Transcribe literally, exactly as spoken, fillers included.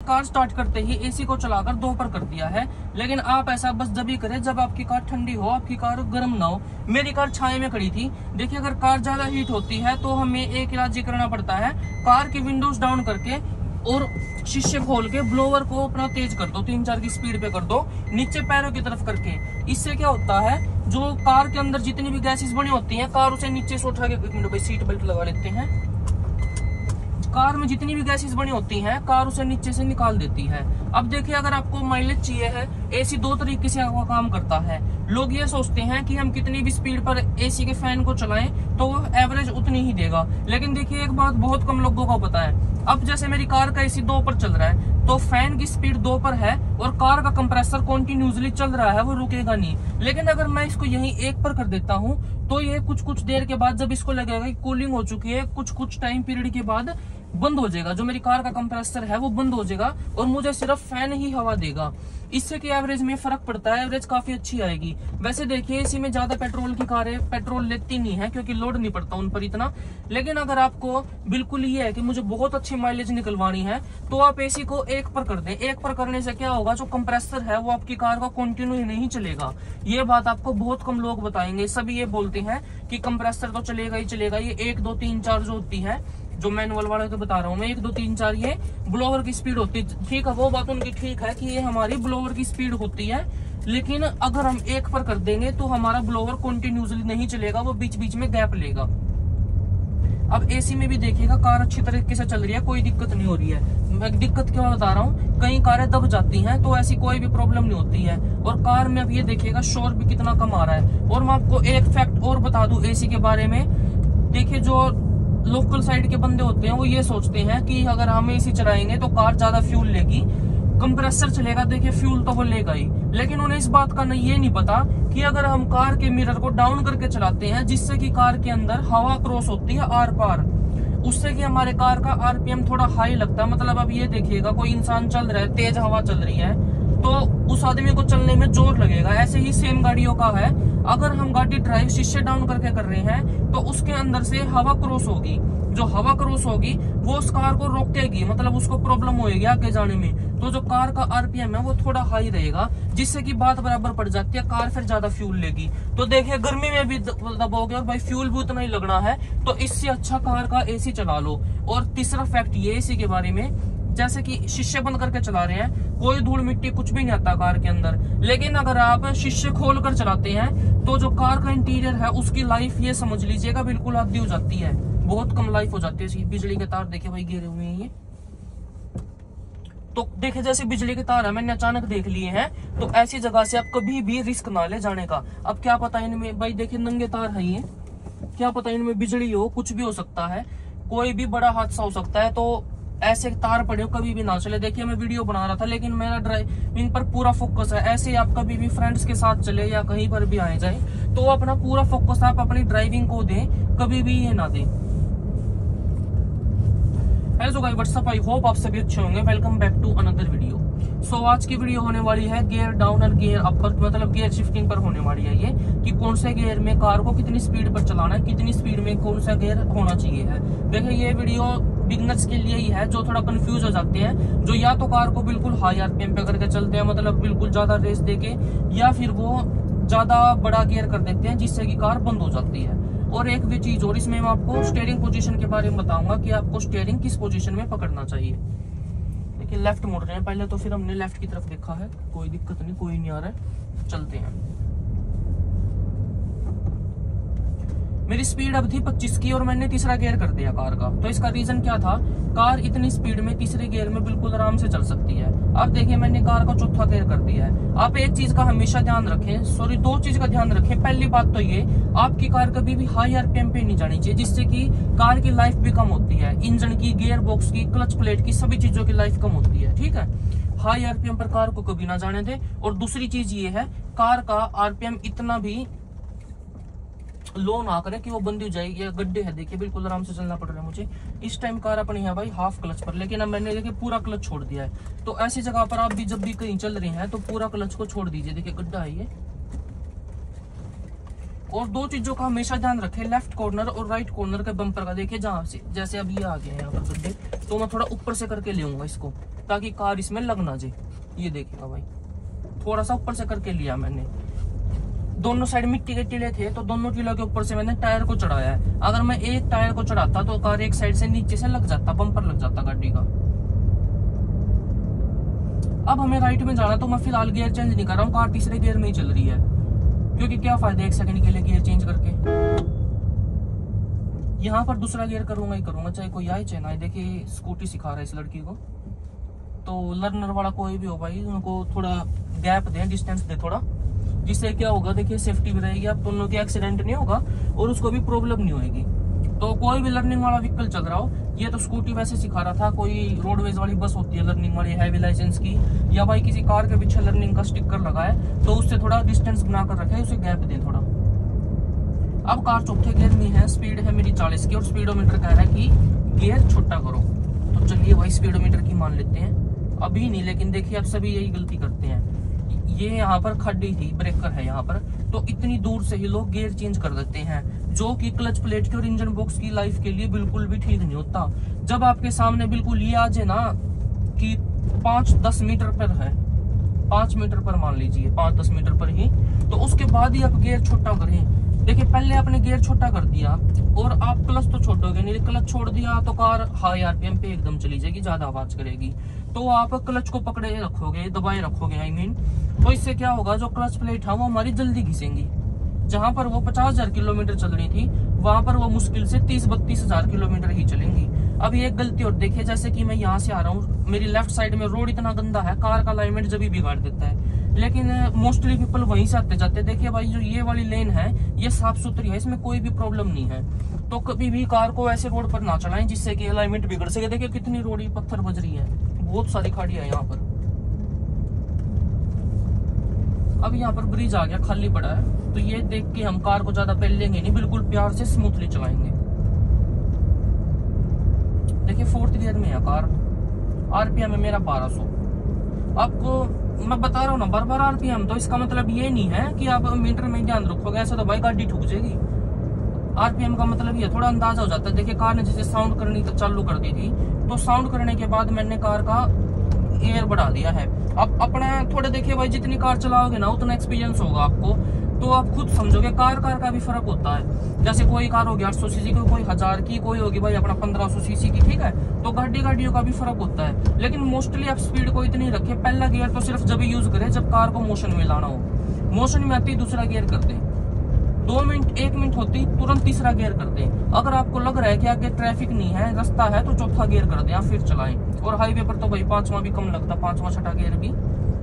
Car start करते ही AC को चलाकर दो पर कर दिया है, लेकिन आप ऐसा बस जब ही करें जब आपकी कार ठंडी हो, आपकी कार गर्म ना हो। मेरी कार छाए में खड़ी थी। देखिए अगर कार ज्यादा हीट होती है तो हमें एक इलाज ही करना पड़ता है, कार की विंडोज डाउन करके और शीशे खोल के ब्लोवर को अपना तेज कर दो, तीन चार की स्पीड पे कर दो, नीचे पैरों की तरफ करके। इससे क्या होता है, जो कार के अंदर जितनी भी गैसेस बनी होती हैं, कार उसे नीचे से उठा के, एक मिनट भाई सीट बेल्ट लगा लेते हैं, कार में जितनी भी गैसेस बनी होती हैं कार उसे नीचे से निकाल देती है। अब देखिए अगर आपको माइलेज चाहिए है, एसी दो तरीके से आपका काम करता है। लोग ये सोचते हैं कि हम कितनी भी स्पीड पर एसी के फैन को चलाएं तो वो एवरेज उतनी ही देगा, लेकिन देखिए एक बात बहुत कम लोगों को पता है। अब जैसे मेरी कार का एसी दो पर चल रहा है तो फैन की स्पीड दो पर है और कार का कंप्रेसर कॉन्टिन्यूसली चल रहा है, वो रुकेगा नहीं। लेकिन अगर मैं इसको यहीं एक पर कर देता हूँ तो ये कुछ कुछ देर के बाद जब इसको लगेगा कि कूलिंग हो चुकी है, कुछ कुछ टाइम पीरियड के बाद बंद हो जाएगा, जो मेरी कार का कंप्रेसर है वो बंद हो जाएगा और मुझे सिर्फ फैन ही हवा देगा। इससे कि एवरेज में फर्क पड़ता है, एवरेज काफी अच्छी आएगी। वैसे देखिए इसी में ज्यादा पेट्रोल की कारें पेट्रोल लेती नहीं है क्योंकि लोड नहीं पड़ता उन पर इतना। लेकिन अगर आपको बिल्कुल ये है कि मुझे बहुत अच्छी माइलेज निकलवानी है तो आप एसी को एक पर कर दें। एक पर करने से क्या होगा, जो कंप्रेसर है वो आपकी कार का कंटिन्यू नहीं चलेगा। ये बात आपको बहुत कम लोग बताएंगे। सभी ये बोलते हैं कि कंप्रेसर तो चलेगा ही चलेगा, ये एक दो तीन चार जो होती है, जो मैनुअल वाले को बता रहा हूँ मैं, एक दो तीन चार ये ब्लोवर की स्पीड होती है। ठीक है, वो बात उनकी ठीक है कि ये हमारी ब्लोवर की स्पीड होती है, लेकिन अगर हम एक पर कर देंगे तो हमारा ब्लोवर कंटिन्यूसली नहीं चलेगा, वो बीच बीच में गैप लेगा। अब एसी में भी देखिएगा कार अच्छी तरीके से चल रही है, कोई दिक्कत नहीं हो रही है। मैं दिक्कत क्यों बता रहा हूँ, कई कारें दब जाती हैं तो ऐसी कोई भी प्रॉब्लम नहीं होती है। और कार में अब ये देखिएगा शोर भी कितना कम आ रहा है। और मैं आपको एक फैक्ट और बता दूं एसी के बारे में। देखिए जो लोकल साइड के बंदे होते हैं वो ये सोचते हैं कि अगर हम एसी चलाएंगे तो कार ज्यादा फ्यूल लेगी, कंप्रेसर चलेगा, देखिए फ्यूल तो वो लेगा ही। लेकिन उन्हें इस बात का नहीं, ये नहीं पता कि अगर हम कार के मिरर को डाउन करके चलाते हैं जिससे कि कार के अंदर हवा क्रॉस होती है आर पार, उससे कि हमारे कार का आरपीएम थोड़ा हाई लगता है। मतलब अब ये देखिएगा कोई इंसान चल रहा है, तेज हवा चल रही है तो उस आदमी को चलने में जोर लगेगा। ऐसे ही सेम गाड़ियों का है, अगर हम गाड़ी ड्राइव शीशे डाउन करके कर रहे हैं तो उसके अंदर से हवा क्रॉस होगी, जो हवा क्रॉस होगी वो उस कार को रोकेगी, मतलब उसको प्रॉब्लम होगी आगे जाने में। तो जो कार का आरपीएम है वो थोड़ा हाई रहेगा, जिससे कि बात बराबर पड़ जाती है, कार फिर ज्यादा फ्यूल लेगी। तो देखिए गर्मी में भी दबाओगे और भाई फ्यूल भी उतना ही लगना है, तो इससे अच्छा कार का एसी चला लो। और तीसरा फैक्ट ये एसी के बारे में, जैसे कि शीशे बंद करके चला रहे हैं, कोई धूल मिट्टी कुछ भी नहीं आता कार के अंदर। लेकिन अगर आप शीशे खोल कर चलाते हैं तो जो कार का इंटीरियर है उसकी लाइफ ये समझ लीजिएगा बिल्कुल आधी हो जाती है, बहुत कम लाइफ हो जाती है। बिजली के तार देखे भाई गिरे हुए हैं ये, तो देखे जैसे बिजली के तार है मैंने अचानक देख लिए हैं, तो ऐसी जगह से आप कभी भी रिस्क ना ले जाने का। अब क्या पता इनमें, भाई देखिए नंगे तार है ये, क्या पता इनमें बिजली हो, कुछ भी हो सकता है, कोई भी बड़ा हादसा हो सकता है। तो ऐसे तार पड़े हो कभी भी ना चले। देखिए मैं वीडियो बना रहा था लेकिन मेरा ड्राइव इन पर पूरा फोकस है। ऐसे आप कभी भी फ्रेंड्स के साथ चले या कहीं पर भी आए जाए तो अपना पूरा फोकस आप अपनी ड्राइविंग को दें, कभी भी ये ना दें। Hello guys, what's up, I hope आप सभी अच्छे होंगे। Welcome back to another video. So आज की वीडियो होने वाली है गियर डाउन और गियर अप पर, मतलब गियर शिफ्टिंग पर होने वाली है ये, कि कौन से गियर में कार को कितनी स्पीड पर चलाना है, कितनी स्पीड में कौन सा गियर होना चाहिए है। देखिए ये वीडियो बिगनर्स के लिए ही है जो थोड़ा कंफ्यूज हो जाते हैं, जो या तो कार को बिल्कुल हाई आरपीएम पे करके चलते हैं, मतलब बिल्कुल ज्यादा रेस देके, या फिर वो ज्यादा बड़ा गियर कर देते हैं जिससे कि कार बंद हो जाती है। और एक भी चीज और, इसमें मैं आपको स्टीयरिंग पोजीशन के बारे में बताऊंगा कि आपको स्टीयरिंग किस पोजीशन में पकड़ना चाहिए। देखिए लेफ्ट मुड़ रहे हैं पहले तो, फिर हमने लेफ्ट की तरफ देखा है, कोई दिक्कत नहीं, कोई नहीं आ रहा है, चलते हैं। मेरी स्पीड अब थी पच्चीस की और मैंने तीसरा गियर कर दिया कार का। तो इसका रीजन क्या था, कार इतनी स्पीड में तीसरे गियर में बिल्कुल आराम से चल सकती है। अब देखिए मैंने कार का चौथा गियर कर दिया है। आप एक चीज का हमेशा ध्यान रखें, सॉरी दो चीज का ध्यान रखें। पहली बात तो ये, आपकी कार कभी भी हाई आरपीएम पे नहीं जानी चाहिए, जिससे कि कार की लाइफ भी कम होती है, इंजन की, गियर बॉक्स की, क्लच प्लेट की, सभी चीजों की लाइफ कम होती है। ठीक है, हाई आरपीएम पर कार को कभी ना जाने दे। और दूसरी चीज ये है, कार का आरपीएम इतना भी लो ना करे कि वो बंदी हो जाएगी। या गड्ढे है देखिए, बिल्कुल आराम से चलना पड़ रहा है मुझे। इस टाइम कार अपनी है भाई हाफ क्लच पर, लेकिन अब मैंने देखिए पूरा क्लच छोड़ दिया है। तो ऐसी जगह पर आप भी जब भी कहीं चल रहे हैं तो पूरा क्लच को छोड़ दीजिए। देखिए गड्ढा है ये। और दो चीजों का हमेशा ध्यान रखें, लेफ्ट कॉर्नर और राइट कॉर्नर के बम्पर का। देखिए जहां से, जैसे अब ये आ गए हैं यहाँ पर गड्ढे, तो मैं थोड़ा ऊपर से करके ले इसको, ताकि कार इसमें लग ना जाए। ये देखिएगा भाई, थोड़ा सा ऊपर से करके लिया मैंने। दोनों साइड मिट्टी के टीले थे तो दोनों टीलों के ऊपर से मैंने टायर को चढ़ाया है। अगर मैं एक टायर को चढ़ाता तो कार एक साइड से नीचे से लग जाता, बम्पर लग जाता गाड़ी का। अब हमें राइट में जाना, तो मैं फिलहाल गियर चेंज नहीं कर रहा हूँ, कार तीसरे गियर में ही चल रही है, क्योंकि क्या फायदा एक सेकंड के लिए गियर चेंज करके। यहाँ पर दूसरा गियर करूंगा ही करूंगा, चाहे कोई आए चाहे ना आए। देखिए स्कूटी सिखा रहा है इस लड़की को, तो लर्नर वाला कोई भी हो भाई, उनको थोड़ा गैप दे, डिस्टेंस दे थोड़ा, जिससे क्या होगा देखिए सेफ्टी भी रहेगी, आप दोनों के एक्सीडेंट नहीं होगा और उसको भी प्रॉब्लम नहीं होगी। तो कोई भी लर्निंग वाला व्हीकल चल रहा हो, ये तो स्कूटी वैसे सिखा रहा था, कोई रोडवेज वाली बस होती है लर्निंग वाली हैवी लाइसेंस की, या भाई किसी कार के पीछे लर्निंग का स्टिकर लगा है तो उससे थोड़ा डिस्टेंस बना कर रखे, उसे गैप दे थोड़ा। अब कार चौथे गियर में है, स्पीड है मेरी चालीस की और स्पीडोमीटर कह रहा है कि गियर छोटा करो। तो चलिए भाई स्पीडोमीटर की मान लेते हैं, अभी नहीं, लेकिन देखिए अब सभी यही गलती करते हैं। ये यहाँ पर खड्डी थी, ब्रेकर है यहाँ पर, तो इतनी दूर से ही लोग गियर चेंज कर देते हैं, जो कि क्लच प्लेट के और इंजन बॉक्स की लाइफ के लिए बिल्कुल भी ठीक नहीं होता। जब आपके सामने बिल्कुल ये आ जाए ना कि पांच दस मीटर पर है, पांच मीटर पर मान लीजिए, पांच दस मीटर पर ही, तो उसके बाद ही आप गियर छोटा करें। देखिए पहले आपने गियर छोटा कर दिया और आप क्लच तो छोड़ोगे नहीं, क्लच छोड़ दिया तो कार हाई आरपीएम पे एकदम चली जाएगी, ज्यादा आवाज करेगी। तो आप क्लच को पकड़े रखोगे, दबाए रखोगे आई मीन, तो इससे क्या होगा, जो क्लच प्लेट है वो हमारी जल्दी घिसेंगी। जहां पर वो पचास हजार किलोमीटर चल रही थी, वहां पर वो मुश्किल से तीस बत्तीस हजार किलोमीटर ही चलेंगी। अब एक गलती और देखिए, जैसे कि मैं यहाँ से आ रहा हूँ, मेरी लेफ्ट साइड में रोड इतना गंदा है, कार का अलाइनमेंट जब भी बिगाड़ देता है, लेकिन मोस्टली पीपल वहीं से आते जाते। देखिए भाई जो ये वाली लेन है ये साफ सुथरी है, इसमें कोई भी प्रॉब्लम नहीं है, तो कभी भी कार को ऐसे रोड पर ना चलाएं जिससे कि अलाइनमेंट बिगड़ सके। देखिए कितनी रोड पत्थर बज रही है, बहुत सारी खाड़ियां है यहाँ पर। अब यहाँ पर ब्रिज आ गया, खाली पड़ा है, तो ये देख के हम कार को ज्यादा पहलेंगे नहीं, बिल्कुल प्यार से स्मूथली चलाएंगे। देखिए फोर्थ गियर में है कार, आरपीएम है मेरा बारह सौ। आपको मैं बता रहा हूँ ना बार बार आरपीएम, तो इसका मतलब ये नहीं है कि आप मीटर में ध्यान रखोगे, ऐसा तो भाई गाड़ी ठुक जाएगी। आरपीएम का मतलब ये थोड़ा अंदाजा हो जाता है। देखिए कार ने जैसे साउंड करनी चालू कर दी थी, तो साउंड करने के बाद मैंने कार का एयर बढ़ा दिया है। अब अपना थोड़े देखिए भाई, जितनी कार चलाओगे ना उतना एक्सपीरियंस होगा आपको, तो आप खुद समझोगे। कार कार का भी फर्क होता है, जैसे कोई कार होगी आठ सौ सीसी की, कोई हजार की, कोई होगी भाई अपना पंद्रह सौ सीसी की, ठीक है। तो गाड़ी गाड़ियों का भी फर्क होता है, लेकिन मोस्टली आप स्पीड को इतनी रखे। पहला गियर तो सिर्फ जब यूज करें जब कार को मोशन में लाना हो, मोशन में आती दूसरा गियर कर दे, दो मिनट एक मिनट होती तुरंत तीसरा गियर कर दे। अगर आपको लग रहा है कि आगे ट्रैफिक नहीं है, रास्ता है, तो चौथा गियर कर दे, फिर चलाएं। और हाईवे पर तो भाई पांचवा भी कम लगता, पांचवा छठा गियर भी